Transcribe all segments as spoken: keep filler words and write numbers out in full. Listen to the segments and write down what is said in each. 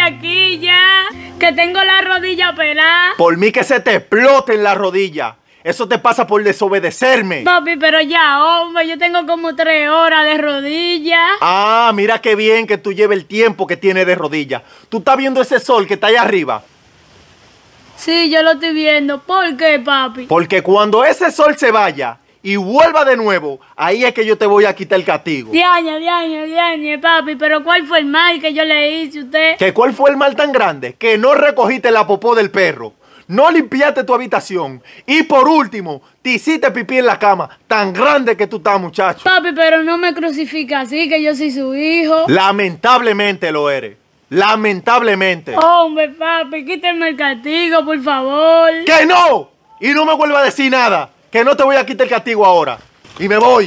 aquí ya, que tengo la rodilla pelada. Por mí que se te explote en la rodilla. Eso te pasa por desobedecerme. Papi, pero ya, hombre, yo tengo como tres horas de rodilla. Ah, mira qué bien que tú lleves el tiempo que tienes de rodilla. ¿Tú estás viendo ese sol que está ahí arriba? Sí, yo lo estoy viendo. ¿Por qué, papi? Porque cuando ese sol se vaya y vuelva de nuevo, ahí es que yo te voy a quitar el castigo. Diañe, diañe, diañe, papi, pero ¿cuál fue el mal que yo le hice a usted? ¿Que cuál fue el mal tan grande? Que no recogiste la popó del perro. No limpiaste tu habitación. Y por último, te hiciste pipí en la cama. Tan grande que tú estás, muchacho. Papi, pero no me crucifica así, que yo soy su hijo. Lamentablemente lo eres. Lamentablemente. Hombre, papi, quíteme el castigo, por favor. ¡Que no! Y no me vuelva a decir nada. Que no te voy a quitar el castigo ahora. Y me voy.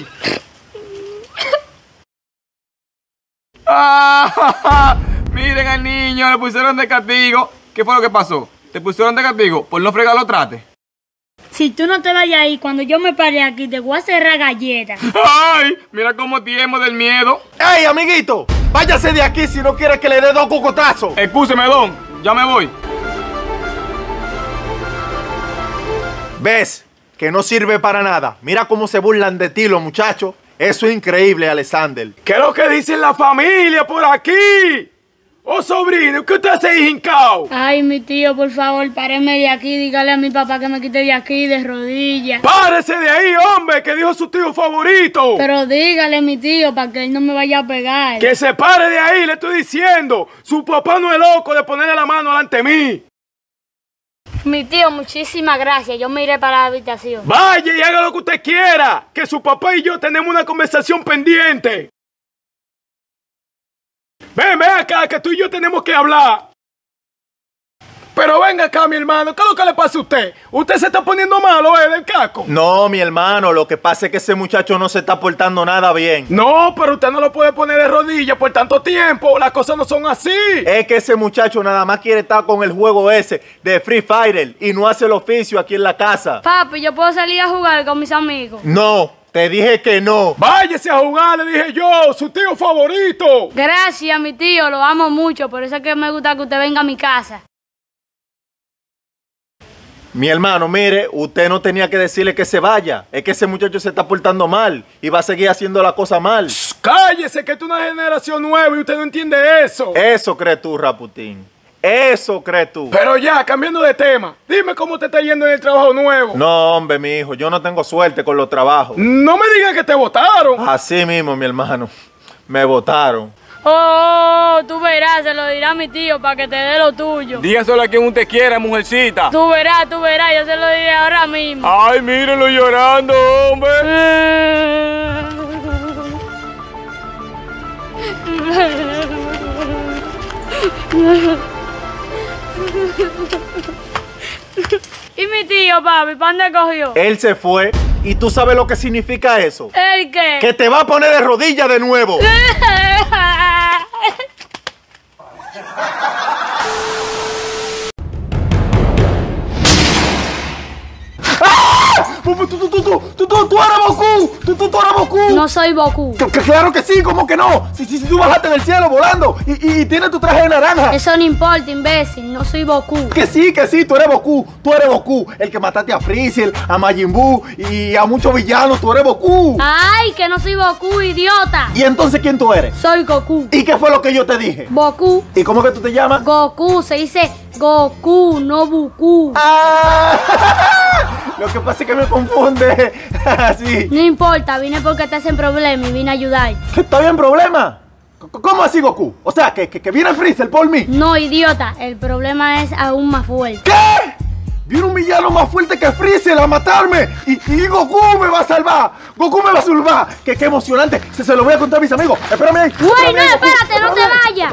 Ah, miren al niño, le pusieron de castigo. ¿Qué fue lo que pasó? ¿Te pusieron de castigo por no fregar los trates? Si tú no te vayas ahí, cuando yo me pare aquí, te voy a cerrar galletas. ¡Ay! Mira cómo tiemo del miedo. ¡Ey, amiguito! Váyase de aquí si no quiere que le dé dos cocotazos. Excúseme, don. Ya me voy. ¿Ves? Que no sirve para nada. Mira cómo se burlan de ti los muchachos. Eso es increíble, Alexander. ¿Qué es lo que dice la familia por aquí? Oh, sobrino, ¿qué usted hace ahí hincao? Ay, mi tío, por favor, páreme de aquí. Dígale a mi papá que me quite de aquí, de rodillas. ¡Párese de ahí, hombre! Que dijo su tío favorito. Pero dígale, mi tío, para que él no me vaya a pegar. Que se pare de ahí, le estoy diciendo. Su papá no es loco de ponerle la mano delante de mí. Mi tío, muchísimas gracias. Yo me iré para la habitación. Vaya y haga lo que usted quiera. Que su papá y yo tenemos una conversación pendiente. Ven, ven acá, que tú y yo tenemos que hablar. Pero venga acá, mi hermano, ¿qué es lo que le pasa a usted? ¿Usted se está poniendo malo, eh, del casco? No, mi hermano, lo que pasa es que ese muchacho no se está portando nada bien. No, pero usted no lo puede poner de rodillas por tanto tiempo. Las cosas no son así. Es que ese muchacho nada más quiere estar con el juego ese de Free Fire y no hace el oficio aquí en la casa. Papi, ¿yo puedo salir a jugar con mis amigos? No, te dije que no. Váyase a jugar, le dije yo, su tío favorito. Gracias, mi tío, lo amo mucho. Por eso es que me gusta que usted venga a mi casa. Mi hermano, mire, usted no tenía que decirle que se vaya. Es que ese muchacho se está portando mal y va a seguir haciendo la cosa mal. Shh, cállese, que tú es una generación nueva y usted no entiende eso. Eso crees tú, Raputín. Eso crees tú. Pero ya, cambiando de tema, dime cómo te está yendo en el trabajo nuevo. No, hombre, mi hijo, yo no tengo suerte con los trabajos. No me digas que te votaron. Así mismo, mi hermano. Me votaron. Oh, tú verás, se lo dirá a mi tío para que te dé lo tuyo. Dígaselo a quien usted quiera, mujercita. Tú verás, tú verás, yo se lo diré ahora mismo. Ay, mírenlo llorando, hombre. ¿Y mi tío, papi, para dónde cogió? Él se fue y tú sabes lo que significa eso. ¿El qué? Que te va a poner de rodillas de nuevo. Tú, tú, tú, tú, tú, tú, tú, tú eres Goku. Tú, tú, tú eres Goku. No soy Goku. Que- que claro que sí, ¿cómo que no? Si, si, si tú bajaste del cielo volando y, y, y tienes tu traje de naranja. Eso no importa, imbécil. No soy Goku. Que sí, que sí, tú eres Goku. Tú eres Goku. El que mataste a Freezer, a Majin Buu y a muchos villanos. Tú eres Goku. Ay, que no soy Goku, idiota. ¿Y entonces quién tú eres? Soy Goku. ¿Y qué fue lo que yo te dije? Goku. ¿Y cómo que tú te llamas? Goku, se dice Goku, no Buku. Ah, lo que pasa es que me confunde. Así. No importa, vine porque estás en problema y vine a ayudar. ¿Que estoy en problema? C- ¿Cómo así, Goku? O sea, que, que, que viene Freezer por mí. No, idiota, el problema es aún más fuerte. ¿Qué? Viene un villano más fuerte que Freezer a matarme. Y, y Goku me va a salvar. Goku me va a salvar. Que qué emocionante. Se, se lo voy a contar a mis amigos. Espérame ahí. Güey, Espérame no, ahí, Goku. espérate, no te Espérame. vayas.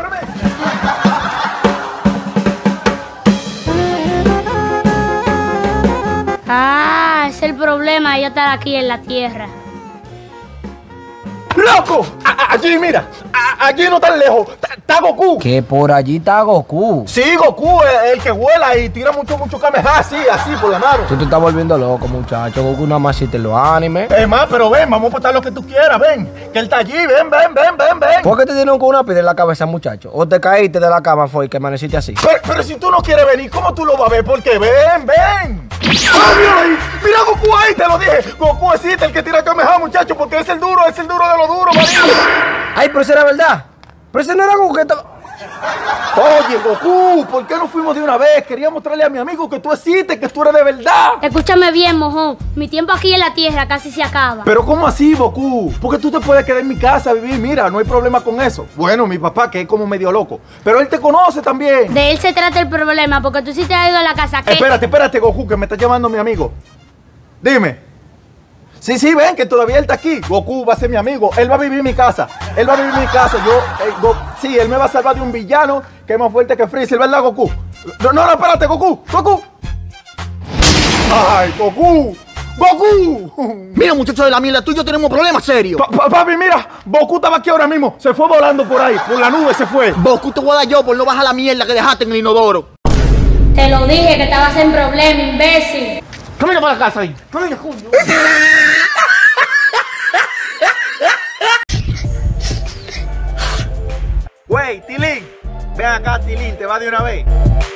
Ah, es el problema de yo estar aquí en la tierra. ¡Loco! A- a- allí, mira. A- allí no tan lejos. Está Goku. Que por allí está Goku. Sí, Goku, el, el que vuela y tira mucho, mucho kamehameha, así, así, por la mano. Tú te estás volviendo loco, muchacho. Goku nada más existe en los animes. Es más, pero ven, vamos a apostar lo que tú quieras, ven. Que él está allí, ven, ven, ven, ven, ven. ¿Por qué te dieron con una piedra en la cabeza, muchacho? ¿O te caíste de la cama, fue y que amaneciste así? Pero, pero si tú no quieres venir, ¿cómo tú lo vas a ver? Porque ven, ven. ¡Ah, mira ahí! ¡Mira a Goku ahí! Te lo dije. Goku existe, el que tira kamehameha, muchacho, porque es el duro, es el duro de lo duro, marido. Ay, pero eso era verdad. Pero ese no era Goku que estaba... Oye, Goku, ¿por qué no fuimos de una vez? Quería mostrarle a mi amigo que tú existes, que tú eres de verdad. Escúchame bien, mojón. Mi tiempo aquí en la tierra casi se acaba. Pero ¿cómo así, Goku? Porque tú te puedes quedar en mi casa a vivir, mira, no hay problema con eso. Bueno, mi papá, que es como medio loco, pero él te conoce también. De él se trata el problema, porque tú sí te has ido a la casa. ¿Qué? Espérate, espérate, Goku, que me está llamando mi amigo. Dime. Sí, sí, ven, que todavía él está aquí. Goku va a ser mi amigo. Él va a vivir en mi casa. Él va a vivir en mi casa. Yo, eh, Go- sí, él me va a salvar de un villano que es más fuerte que Freezer, ¿verdad, Goku? No, no, no, espérate, Goku. Goku. Ay, Goku. Goku. Mira, muchachos de la mierda, tú y yo tenemos problemas serios. Pa- pa- papi, mira, Goku estaba aquí ahora mismo. Se fue volando por ahí, por la nube se fue. Goku, te voy a dar yo por no bajar la mierda que dejaste en el inodoro. Te lo dije que estabas en problema, imbécil. Camina para la casa ahí. Camina, coño. Güey, Tilín. Ven acá, Tilín, te va de una vez.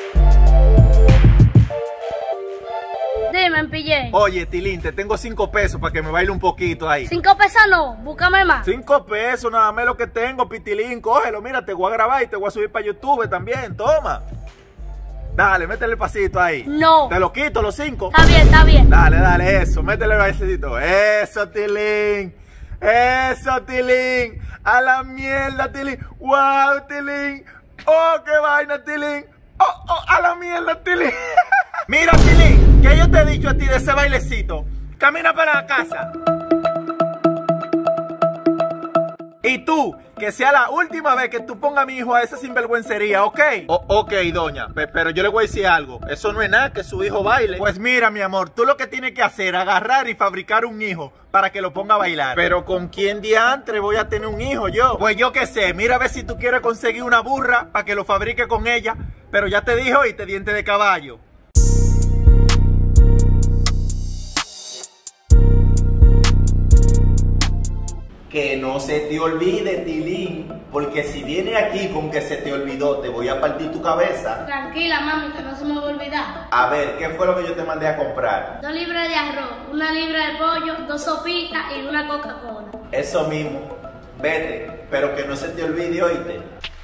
Dime, pillé. Oye, Tilín, te tengo cinco pesos para que me baile un poquito ahí. Cinco pesos no, búscame más. Cinco pesos, nada más lo que tengo, Pitilín, cógelo, mira, te voy a grabar y te voy a subir para YouTube también, toma. Dale, métele el pasito ahí. No. Te lo quito, los cinco. Está bien, está bien. Dale, dale, eso, métele el pasito. Eso, Tilín. Eso, Tilín. A la mierda, Tilín. Wow, Tilín. Oh, qué vaina, Tilín. Oh, oh, a la mierda, Tilín. Mira, Tilín, ¿qué yo te he dicho a ti de ese bailecito? Camina para la casa. Y tú, que sea la última vez que tú pongas a mi hijo a esa sinvergüencería, ¿ok? O- ok, doña, pe- pero yo le voy a decir algo. Eso no es nada, que su hijo baile. Pues mira, mi amor, tú lo que tienes que hacer es agarrar y fabricar un hijo para que lo ponga a bailar. Pero ¿con quién diantre voy a tener un hijo yo? Pues yo qué sé, mira a ver si tú quieres conseguir una burra para que lo fabrique con ella. Pero ya te dijo y te diente de caballo. Que no se te olvide, Tilín, porque si viene aquí con que se te olvidó, te voy a partir tu cabeza. Tranquila, mami, que no se me va a olvidar. A ver, ¿qué fue lo que yo te mandé a comprar? Dos libras de arroz, una libra de pollo, dos sopitas y una Coca-Cola. Eso mismo, vete, pero que no se te olvide, oíste.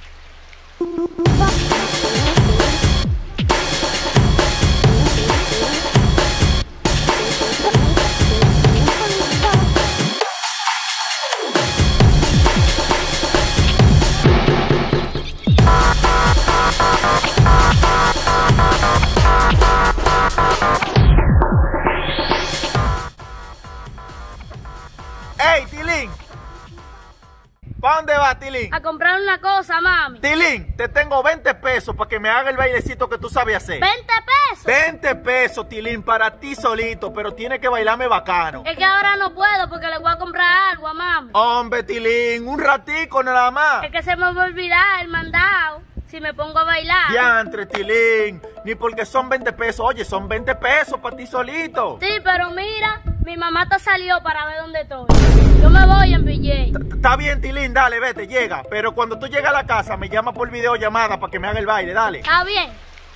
¡Ey, Tilín! ¿Para dónde vas, Tilín? A comprar una cosa, mami. Tilín, te tengo veinte pesos para que me haga el bailecito que tú sabes hacer. ¿veinte pesos? veinte pesos, Tilín, para ti solito, pero tienes que bailarme bacano. Es que ahora no puedo porque le voy a comprar algo a mami. Hombre, Tilín, un ratico nada más. Es que se me va a olvidar el mandado si me pongo a bailar. Diantre, Tilín, ni porque son veinte pesos. Oye, son veinte pesos para ti solito. Sí, pero mira, mi mamá te salió para ver dónde estoy. Yo me voy en B J. Está bien, Tilín, dale, vete, llega. Pero cuando tú llegas a la casa, me llama por videollamada para que me haga el baile, dale. Está bien.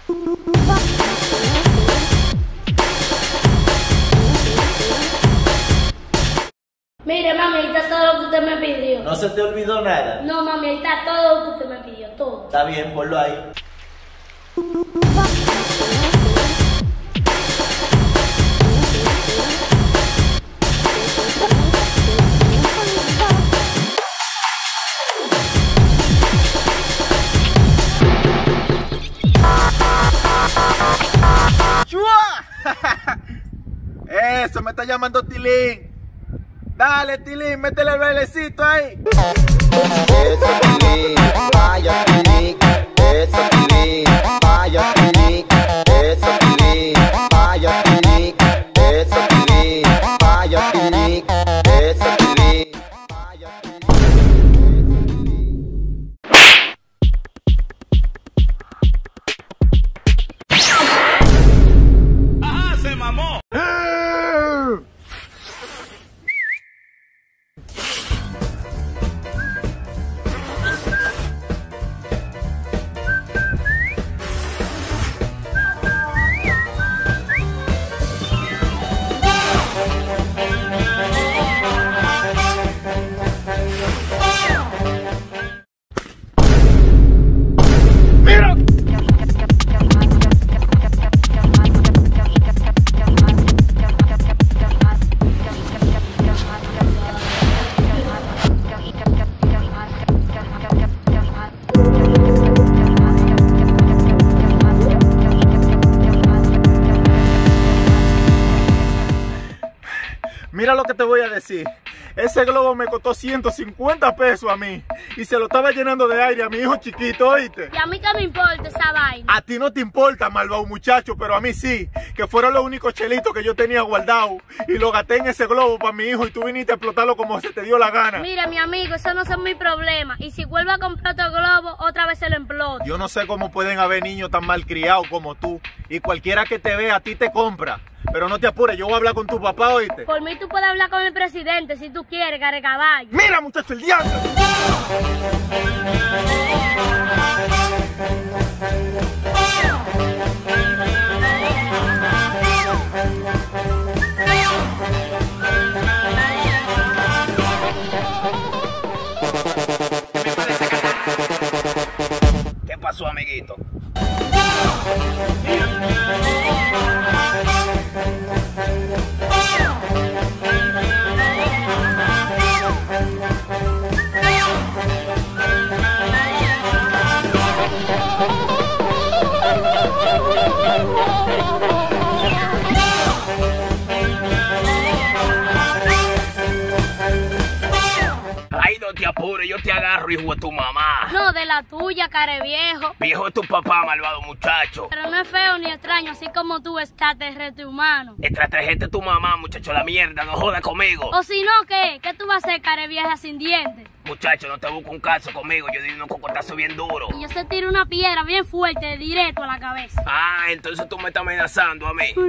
Mire, mami, ahí está todo lo que usted me pidió. ¿No se te olvidó nada? No, mami, ahí está todo lo que usted me pidió, todo. Está bien, ponlo ahí. Eso, me está llamando Tilín. Dale, Tilín, métele el bailecito ahí. Eso, Tilín, vaya Tilín. Eso, Tilín, vaya Tilín. Eso, Tilín, vaya Tilín. Eso, Tilín, vaya Tilín. Eso, Tilín, vaya Tilín. mira lo que te voy a decir. Ese globo me costó ciento cincuenta pesos a mí. Y se lo estaba llenando de aire a mi hijo chiquito, ¿oíste? Y a mí que me importa esa vaina. A ti no te importa, malvado muchacho, pero a mí sí. Que fueron los únicos chelitos que yo tenía guardados. Y lo gasté en ese globo para mi hijo y tú viniste a explotarlo como se te dio la gana. Mira, mi amigo, eso no son mis problemas. Y si vuelvo a comprar otro globo, otra vez se lo exploto. Yo no sé cómo pueden haber niños tan malcriados como tú. Y cualquiera que te vea a ti te compra. Pero no te apures, yo voy a hablar con tu papá, ¿oíste? Por mí tú puedes hablar con el presidente si tú quieres, care caballo. ¡Mira, muchacho, el diablo! ¿Qué pasó, amiguito? Ay, no te apures, yo te agarro, hijo de tu mamá. No, de la tuya, care viejo. Viejo de tu papá, malvado muchacho. Pero no es feo ni extraño, así como tú, extraterrestre humano. Extraterrestre tu mamá, muchacho, la mierda, no jodas conmigo. O si no, ¿qué? ¿Qué tú vas a hacer, care vieja sin dientes? Muchacho, no te busco un caso conmigo, yo di unos cocotazos bien duros. Y yo se tiro una piedra bien fuerte, directo a la cabeza. Ah, entonces tú me estás amenazando a mí.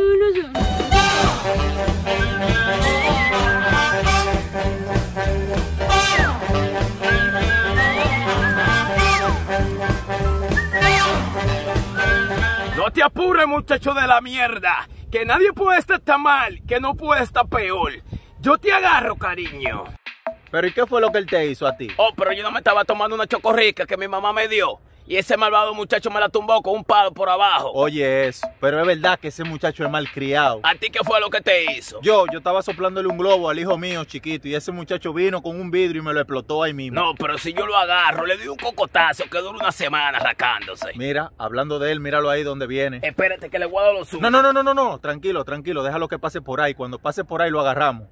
No te apures, muchacho de la mierda. Que nadie puede estar tan mal, que no puede estar peor. Yo te agarro, cariño. ¿Pero y qué fue lo que él te hizo a ti? Oh, pero yo no me estaba tomando una chocorrica que mi mamá me dio. Y ese malvado muchacho me la tumbó con un palo por abajo. Oye eso, pero es verdad que ese muchacho es malcriado. ¿A ti qué fue lo que te hizo? Yo, yo estaba soplándole un globo al hijo mío chiquito y ese muchacho vino con un vidrio y me lo explotó ahí mismo. No, pero si yo lo agarro, le doy un cocotazo que dura una semana arrancándose. Mira, hablando de él, míralo ahí donde viene. Espérate que le guardo los suyos. No, no, no, no, no, no, tranquilo, tranquilo, déjalo que pase por ahí. Cuando pase por ahí lo agarramos.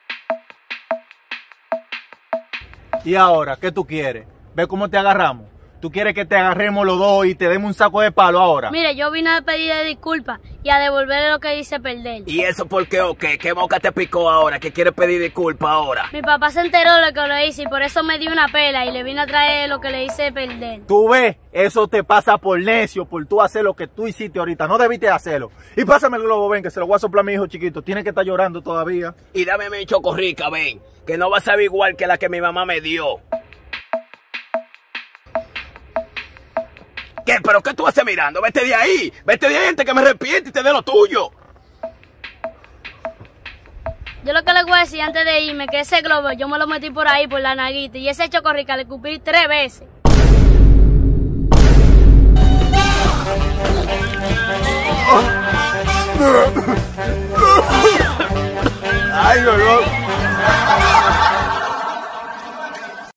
¿Y ahora qué tú quieres? ¿Ves cómo te agarramos? ¿Tú quieres que te agarremos los dos y te demos un saco de palo ahora? Mire, yo vine a pedirle disculpas y a devolverle lo que dice perder. ¿Y eso por qué o qué? ¿Qué boca te picó ahora? ¿Que quieres pedir disculpas ahora? Mi papá se enteró de lo que le hice y por eso me dio una pela y le vine a traer lo que le hice perder. Tú ves, eso te pasa por necio, por tú hacer lo que tú hiciste ahorita. No debiste hacerlo. Y pásame el globo, ven, que se lo voy a soplar a mi hijo chiquito. Tiene que estar llorando todavía. Y dame mi chocorrica, ven, que no va a saber igual que la que mi mamá me dio. ¿Qué? ¿Pero qué tú haces mirando? Vete de ahí, vete de ahí antes que me arrepiente y te dé lo tuyo. Yo lo que le voy a decir antes de irme, que ese globo yo me lo metí por ahí, por la naguita, y ese chocorrica le cupí tres veces. Ay, no, no.